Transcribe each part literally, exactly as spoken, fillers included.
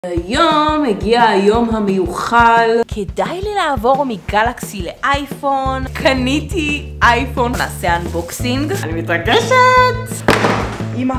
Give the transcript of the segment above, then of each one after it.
היום הגיע היום המיוחל. כדאי לי לעבור מגלקסי לאייפון. קניתי אייפון. נעשה אנבוקסינג. אני מתרגשת. אמא.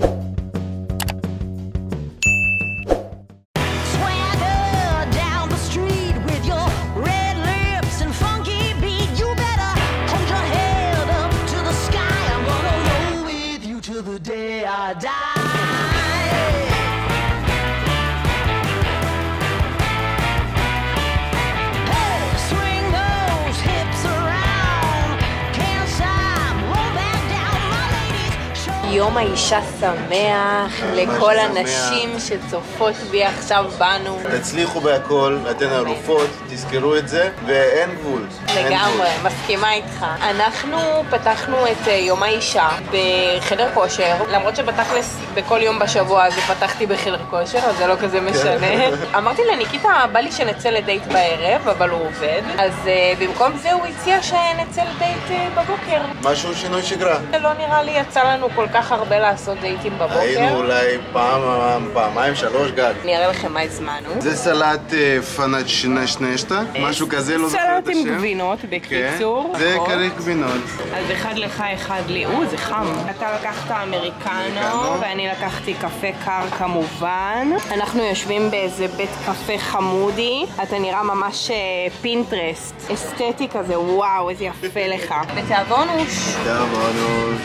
יום האישה שמח לכל הנשים שצופות בי עכשיו בנו. תצליחו בהכל, אתן אלופות, תזכרו את זה, ואין גבול. לגמרי, מסכימה איתך. אנחנו פתחנו את יום האישה בחדר כושר, למרות שבתכלס בכל יום בשבוע הזה פתחתי בחדר כושר, אז זה לא כזה משנה. אמרתי לניקיטה, בא לי שנצא לדייט בערב, אבל הוא עובד, אז במקום זה הוא הציע שנצא לדייט בבוקר. משהו שינוי שגרה. לא נראה לי יצא לנו כל כך הרבה לעשות דייטים בבוקר. היינו אולי פעם, פעמיים, שלוש גג. אני אראה לכם מה הזמנו. זה סלט פנצ'נשנשטה, משהו כזה, לא זוכר את השם. סלט עם גבינות, בקיצור. זה כריך גבינות. אז אחד לך, אחד לי. או, זה חם. אתה לקחת אמריקנו, ואני לקחתי קפה קר כמובן. אנחנו יושבים באיזה בית קפה חמודי. אתה נראה ממש פינטרסט. אסתטי כזה, וואו, איזה יפה לך. ותאבונוש. תאבונוש.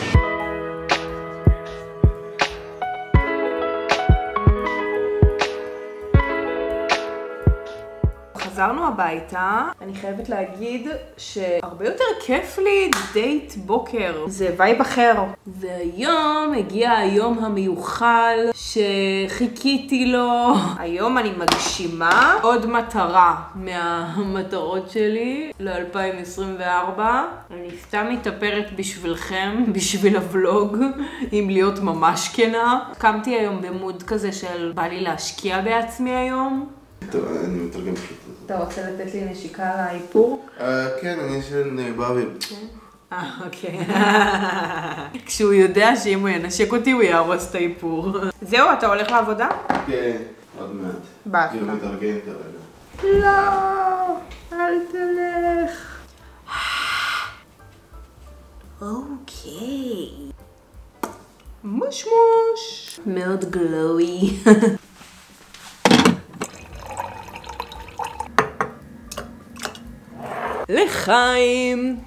חזרנו הביתה, אני חייבת להגיד שהרבה יותר כיף לי דייט בוקר. זה וייב אחר. והיום הגיע היום המיוחל שחיכיתי לו. היום אני מגשימה עוד מטרה מהמטרות שלי ל-אלפיים עשרים וארבע. אני סתם מתאפרת בשבילכם, בשביל הוולוג, עם להיות ממש כנה. קמתי היום במוד כזה של בא לי להשקיע בעצמי היום. טוב, אני מתרגם פשוט. אתה רוצה לתת לי נשיקה על האיפור? כן, אני של באוויר. אה, אוקיי. כשהוא יודע שאם הוא ינשק אותי, הוא יהרוס את האיפור. זהו, אתה הולך לעבודה? כן, עוד מעט. באסה. כאילו מתרגם כרגע. לא, אל תלך. אוקיי. מוש מוש. מאוד גלואי. לחיים.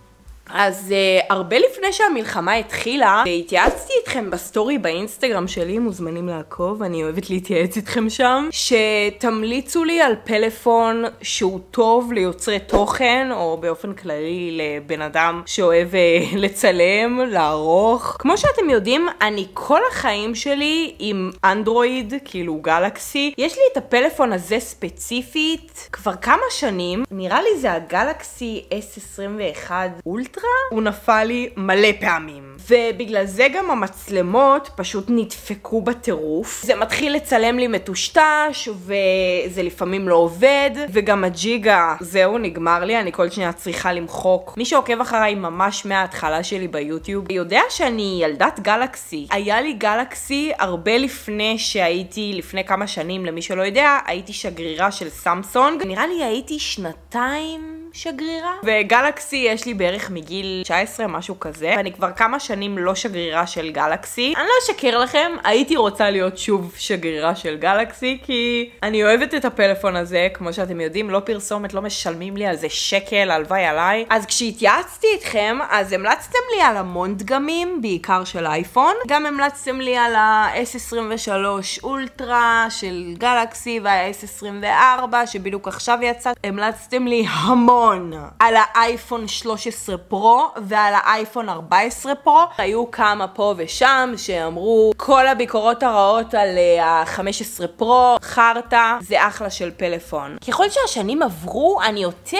אז uh, הרבה לפני שהמלחמה התחילה, התייעצתי איתכם בסטורי באינסטגרם שלי, מוזמנים לעקוב, אני אוהבת להתייעץ איתכם שם, שתמליצו לי על פלאפון שהוא טוב ליוצרי תוכן, או באופן כללי לבן אדם שאוהב uh, לצלם, לערוך. כמו שאתם יודעים, אני כל החיים שלי עם אנדרואיד, כאילו גלקסי. יש לי את הפלאפון הזה ספציפית כבר כמה שנים, נראה לי זה הגלקסי אס עשרים ואחת אולטרה. הוא נפל לי מלא פעמים. ובגלל זה גם המצלמות פשוט נדפקו בטירוף. זה מתחיל לצלם לי מטושטש, וזה לפעמים לא עובד. וגם הג'יגה, זהו, נגמר לי, אני כל שנייה צריכה למחוק. מי שעוקב אחריי ממש מההתחלה שלי ביוטיוב, יודע שאני ילדת גלקסי. היה לי גלקסי הרבה לפני שהייתי, לפני כמה שנים, למי שלא יודע, הייתי שגרירה של סמסונג. נראה לי הייתי שנתיים שגרירה. וגלקסי יש לי בערך מגיל תשע עשרה, משהו כזה. ואני כבר כמה שנים לא שגרירה של גלקסי. אני לא אשקר לכם, הייתי רוצה להיות שוב שגרירה של גלקסי, כי אני אוהבת את הפלאפון הזה, כמו שאתם יודעים, לא פרסומת, לא משלמים לי על זה שקל, הלוואי עליי. אז כשהתייעצתי איתכם, אז המלצתם לי על המון דגמים, בעיקר של אייפון. גם המלצתם לי על ה-אס עשרים ושלוש אולטרה של גלקסי, וה-אס עשרים וארבע, שבדיוק עכשיו יצא. המלצתם לי המון על האייפון שלוש עשרה פרו ועל האייפון ארבע עשרה פרו. היו כמה פה ושם שאמרו כל הביקורות הרעות על ה-חמש עשרה פרו, חרטה, זה אחלה של פלאפון. ככל שהשנים עברו, אני יותר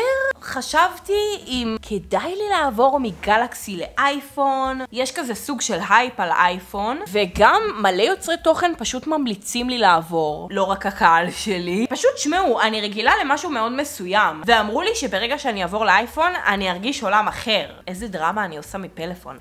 חשבתי אם כדאי לי לעבור מגלקסי לאייפון. יש כזה סוג של הייפ על האייפון, וגם מלא יוצרי תוכן פשוט ממליצים לי לעבור. לא רק הקהל שלי. פשוט שמעו, אני רגילה למשהו מאוד מסוים, ואמרו לי שברגע ברגע שאני אעבור לאייפון, אני ארגיש עולם אחר. איזה דרמה אני עושה מפלאפון.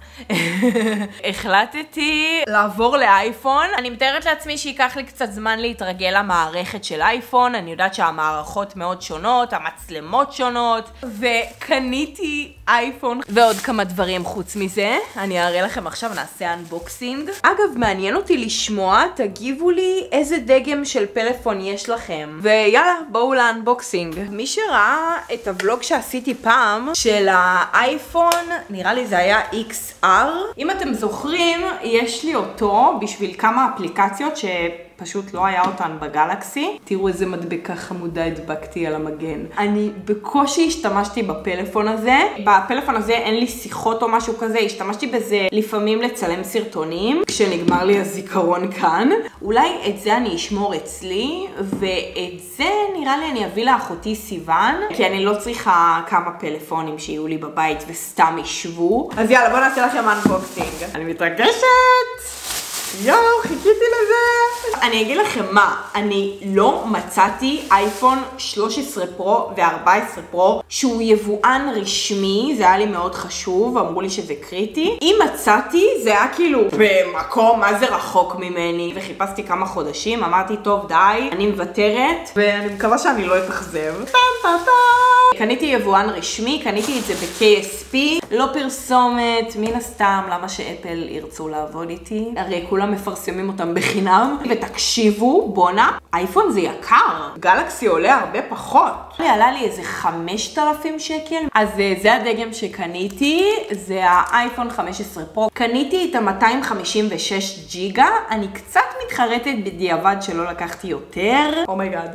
החלטתי לעבור לאייפון. אני מתארת לעצמי שיקח לי קצת זמן להתרגל למערכת של אייפון. אני יודעת שהמערכות מאוד שונות, המצלמות שונות, וקניתי אייפון ועוד כמה דברים חוץ מזה. אני אראה לכם עכשיו, נעשה אנבוקסינג. אגב, מעניין אותי לשמוע, תגיבו לי איזה דגם של פלאפון יש לכם. ויאללה, בואו לאנבוקסינג. מי שראה את הוולוג שעשיתי פעם של האייפון, נראה לי זה היה אקס אר. אם אתם זוכרים, יש לי אותו בשביל כמה אפליקציות ש... פשוט לא היה אותן בגלקסי. תראו איזה מדבקה חמודה הדבקתי על המגן. אני בקושי השתמשתי בפלאפון הזה. בפלאפון הזה אין לי שיחות או משהו כזה. השתמשתי בזה לפעמים לצלם סרטונים, כשנגמר לי הזיכרון כאן. אולי את זה אני אשמור אצלי, ואת זה נראה לי אני אביא לאחותי סיוון, כי אני לא צריכה כמה פלאפונים שיהיו לי בבית וסתם ישבו. אז יאללה, בואו נעשה לכם אנבוקסינג. אני מתרגשת! יואו, חיכיתי לזה. אני אגיד לכם מה, אני לא מצאתי אייפון שלוש עשרה פרו ו-ארבע עשרה פרו שהוא יבואן רשמי, זה היה לי מאוד חשוב, אמרו לי שזה קריטי. אם מצאתי, זה היה כאילו במקום, מה זה רחוק ממני, וחיפשתי כמה חודשים, אמרתי טוב די, אני מוותרת, ואני מקווה שאני לא אתאכזב. קניתי יבואן רשמי, קניתי את זה ב-קיי אס פי, לא פרסומת, מן הסתם, למה שאפל ירצו לעבוד איתי? הרי כולם מפרסמים אותם בחינם, ותקשיבו, בונה, אייפון זה יקר, גלקסי עולה הרבה פחות. עלה לי איזה חמשת אלפים שקל, אז זה הדגם שקניתי, זה האייפון חמש עשרה פרו. קניתי את ה-מאתיים חמישים ושש ג'יגה, אני קצת מתחרטת בדיעבד שלא לקחתי יותר. אומייגאד.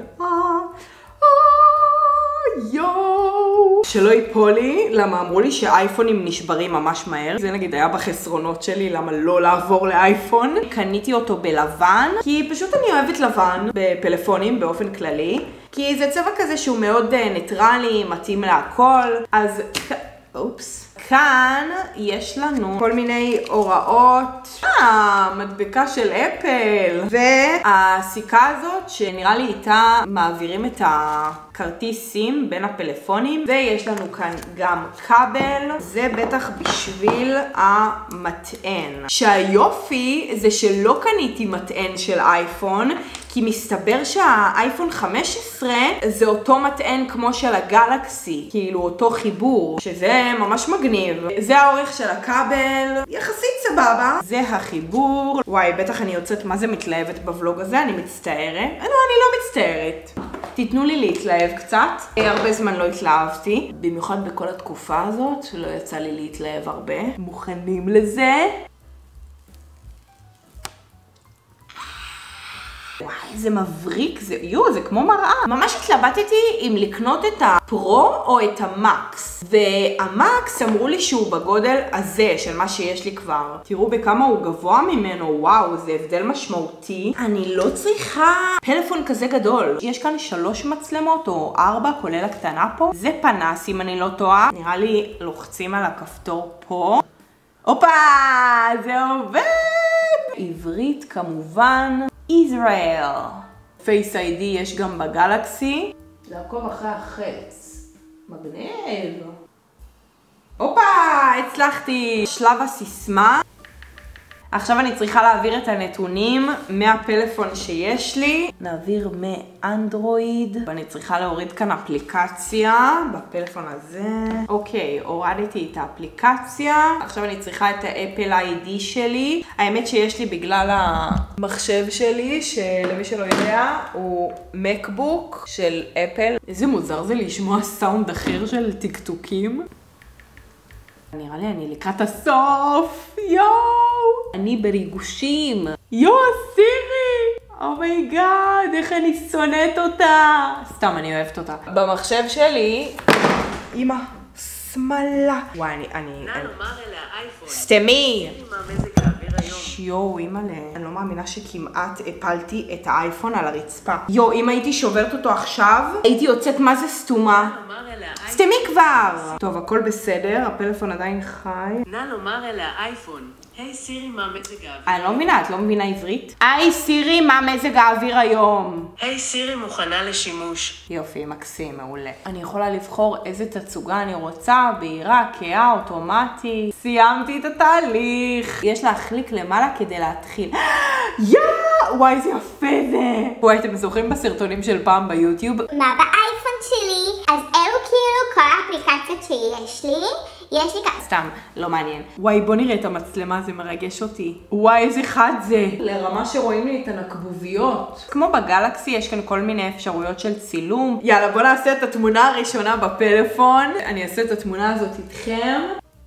יואו, שלא ייפול לי, למה אמרו לי שאייפונים נשברים ממש מהר. זה נגיד היה בחסרונות שלי, למה לא לעבור לאייפון. קניתי אותו בלבן, כי פשוט אני אוהבת לבן בפלאפונים באופן כללי, כי זה צבע כזה שהוא מאוד ניטרלי, מתאים להכל. אז אופס. כאן יש לנו כל מיני הוראות. אה, מדבקה של אפל. והסיכה הזאת שנראה לי איתה מעבירים את הכרטיסים בין הפלאפונים. ויש לנו כאן גם כבל. זה בטח בשביל המטען. שהיופי זה שלא קניתי מטען של אייפון, כי מסתבר שהאייפון חמש עשרה זה אותו מטען כמו של הגלקסי, כאילו אותו חיבור, שזה ממש מגניב. זה האורך של הכבל, יחסית סבבה. זה החיבור. וואי, בטח אני יוצאת מה זה מתלהבת בוולוג הזה, אני מצטערת. לא, אני לא מצטערת. תיתנו לי להתלהב קצת. הרבה זמן לא התלהבתי, במיוחד בכל התקופה הזאת, לא יצא לי להתלהב הרבה. מוכנים לזה? וואי, זה מבריק, זה, יו, זה כמו מראה. ממש התלבטתי אם לקנות את הפרו או את המקס. והמקס אמרו לי שהוא בגודל הזה, של מה שיש לי כבר. תראו בכמה הוא גבוה ממנו, וואו, זה הבדל משמעותי. אני לא צריכה פלאפון כזה גדול. יש כאן שלוש מצלמות או ארבע, כולל הקטנה פה. זה פנס, אם אני לא טועה. נראה לי לוחצים על הכפתור פה. הופה, זה עובד! עברית כמובן. ישראל. פייס איי די יש גם בגלקסי. לעקוב אחרי החץ. מגניב. הופה, הצלחתי. שלב הסיסמה. עכשיו אני צריכה להעביר את הנתונים מהפלאפון שיש לי. נעביר מאנדרואיד. ואני צריכה להוריד כאן אפליקציה בפלאפון הזה. אוקיי, הורדתי את האפליקציה. עכשיו אני צריכה את האפל איי די שלי. האמת שיש לי בגלל המחשב שלי, שלמי שלא יודע, הוא מקבוק של אפל. איזה מוזר זה לשמוע סאונד אחר של טיקטוקים. נראה לי אני לקראת הסוף. יואו! אני בריגושים. יואו, סירי! אומייגאד, איך אני שונאת אותה. סתם, אני אוהבת אותה. במחשב שלי, אמא, שמאלה. וואי, אני... אני... נא לומר אליה אייפון. סתמי! מה מזג האוויר היום? יואו, אמא, אני לא מאמינה שכמעט הפלתי את האייפון על הרצפה. יואו, אם הייתי שוברת אותו עכשיו, הייתי יוצאת מה זה סתומה. נא לומר אליה אייפון. סתמי כבר! טוב, הכל בסדר, הפלאפון עדיין חי. נא לומר אליה אייפון. היי סירי, מה מזג האוויר? אני לא מבינה, את לא מבינה עברית? היי סירי, מה מזג האוויר היום? היי סירי, מוכנה לשימוש. יופי, מקסים, מעולה. אני יכולה לבחור איזה תצוגה אני רוצה, בהירה, כהה, אוטומטי. סיימתי את התהליך. יש להחליק למעלה כדי להתחיל. יא! וואי, זה יפה זה. וואי, אתם זוכרים בסרטונים של פעם ביוטיוב? מה באייפון שלי? אז אלו כאילו כל האפליקציות שיש לי. יש לי ככה. סתם, לא מעניין. וואי, בוא נראה את המצלמה, זה מרגש אותי. וואי, איזה חד זה. לרמה שרואים לי את הנקבוביות. כמו בגלקסי, יש כאן כל מיני אפשרויות של צילום. יאללה, בוא נעשה את התמונה הראשונה בפלאפון. אני אעשה את התמונה הזאת איתכם.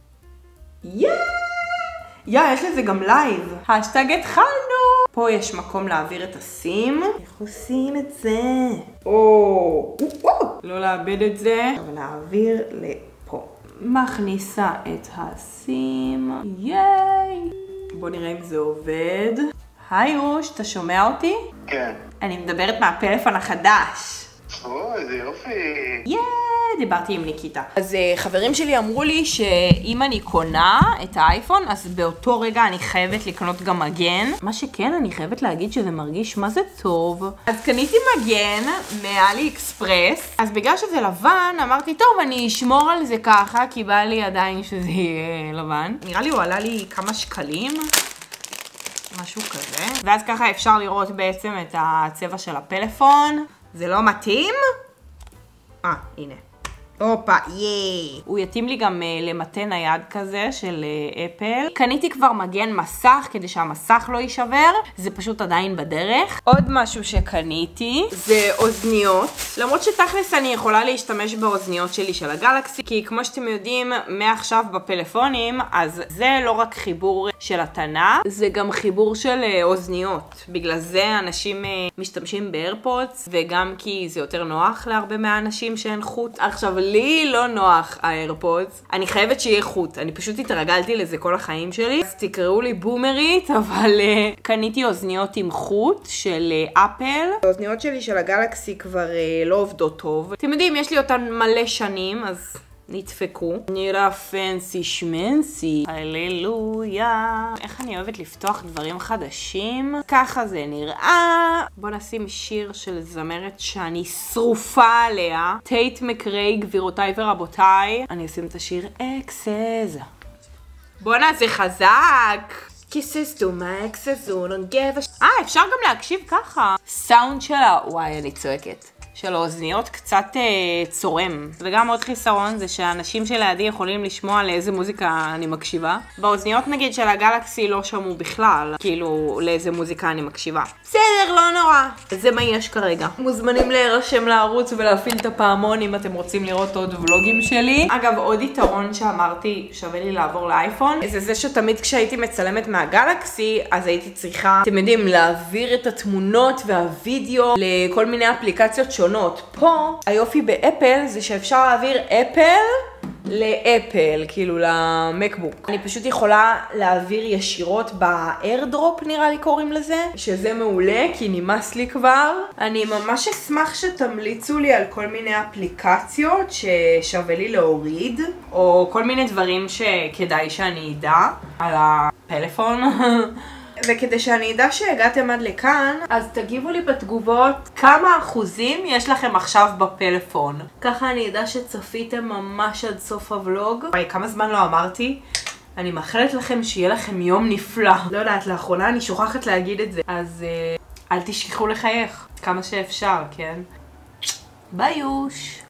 יא! יא, יש לזה גם לייב. השטג התחלנו. פה יש מקום להעביר את הסים. איך עושים את זה? או, לא לאבד את זה. עכשיו נעביר לפה. מכניסה את הסים. ייי! בוא נראה אם זה עובד. היי רוש, אתה שומע אותי? כן. אני מדברת מהפלאפון החדש. או, איזה יופי. ייי! דיברתי עם ניקיטה. אז חברים שלי אמרו לי שאם אני קונה את האייפון, אז באותו רגע אני חייבת לקנות גם מגן. מה שכן, אני חייבת להגיד שזה מרגיש מה זה טוב. אז קניתי מגן מאלי אקספרס. אז בגלל שזה לבן, אמרתי, טוב, אני אשמור על זה ככה, כי בא לי עדיין שזה יהיה לבן. נראה לי הוא עלה לי כמה שקלים. משהו כזה. ואז ככה אפשר לראות בעצם את הצבע של הפלאפון. זה לא מתאים? אה, הנה. אופה, ייי. הוא יתאים לי גם uh, למתן נייד כזה של uh, אפל. קניתי כבר מגן מסך כדי שהמסך לא יישבר. זה פשוט עדיין בדרך. עוד משהו שקניתי זה אוזניות. למרות שתכלס אני יכולה להשתמש באוזניות שלי של הגלקסי. כי כמו שאתם יודעים, מעכשיו בפלאפונים, אז זה לא רק חיבור של התנה, זה גם חיבור של uh, אוזניות. בגלל זה אנשים uh, משתמשים באיירפודס, וגם כי זה יותר נוח להרבה מהאנשים שאין חוט. עכשיו, לי לא נוח האיירפודס. אני חייבת שיהיה חוט. אני פשוט התרגלתי לזה כל החיים שלי. אז תקראו לי בומרית, אבל uh, קניתי אוזניות עם חוט של uh, אפל. האוזניות שלי של הגלקסי כבר uh, לא עובדות טוב. אתם יודעים, יש לי אותן מלא שנים, אז נדפקו. נראה פנסי שמנסי. הללויה. איך אני אוהבת לפתוח דברים חדשים. ככה זה נראה. בוא נשים שיר של זמרת שאני שרופה עליה. טייט מקריי, גבירותיי ורבותיי. אני אשים את השיר אקסס. בוא נעשה חזק. Kisses to my exes, who don't give a sh... אה, אפשר גם להקשיב ככה. סאונד שלה, וואי, אני צועקת. של האוזניות קצת אה, צורם. וגם עוד חיסרון זה שהאנשים שלידי יכולים לשמוע לאיזה מוזיקה אני מקשיבה. באוזניות נגיד של הגלקסי לא שמעו בכלל, כאילו לאיזה מוזיקה אני מקשיבה. בסדר, לא נורא. זה מה יש כרגע. מוזמנים להירשם לערוץ ולהפעיל את הפעמון אם אתם רוצים לראות עוד ולוגים שלי. אגב, עוד יתרון שאמרתי שווה לי לעבור לאייפון, זה זה שתמיד כשהייתי מצלמת מהגלקסי, אז הייתי צריכה, אתם יודעים, להעביר את התמונות והווידאו לכל מיני אפליקציות שונות. פה, היופי באפל זה שאפשר להעביר אפל לאפל, כאילו למקבוק. אני פשוט יכולה להעביר ישירות באיירדרופ, נראה לי קוראים לזה, שזה מעולה, כי נמאס לי כבר. אני ממש אשמח שתמליצו לי על כל מיני אפליקציות ששווה לי להוריד, או כל מיני דברים שכדאי שאני אדע על הפלאפון. וכדי שאני אדע שהגעתם עד לכאן, אז תגיבו לי בתגובות כמה אחוזים יש לכם עכשיו בפלאפון. ככה אני אדע שצפיתם ממש עד סוף הוולוג. וואי, כמה זמן לא אמרתי. אני מאחלת לכם שיהיה לכם יום נפלא. לא יודעת, לאחרונה אני שוכחת להגיד את זה. אז uh, אל תשכחו לחייך כמה שאפשר, כן? ביי יוש.